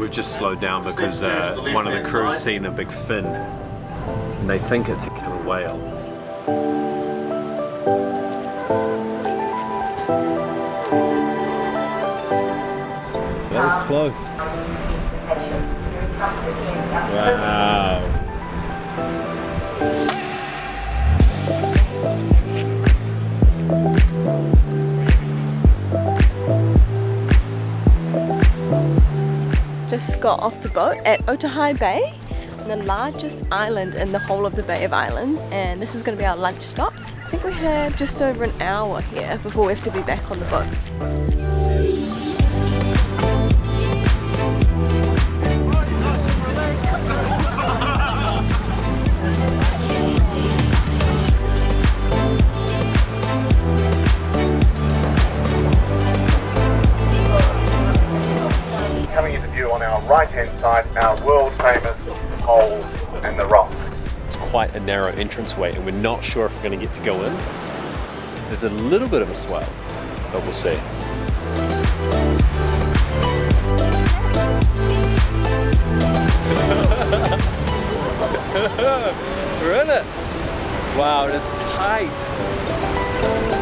We've just slowed down because one of the crew's seen a big fin and they think it's a killer whale. That was close. Wow. Just got off the boat at Otahi Bay, the largest island in the whole of the Bay of Islands, and this is going to be our lunch stop. I think we have just over an hour here before we have to be back on the boat. Coming into view on our right hand side, our world famous Holes and the Rock. It's quite a narrow entranceway and we're not sure if we're going to get to go in. There's a little bit of a swell, but we'll see. We're in it! Wow, it is tight!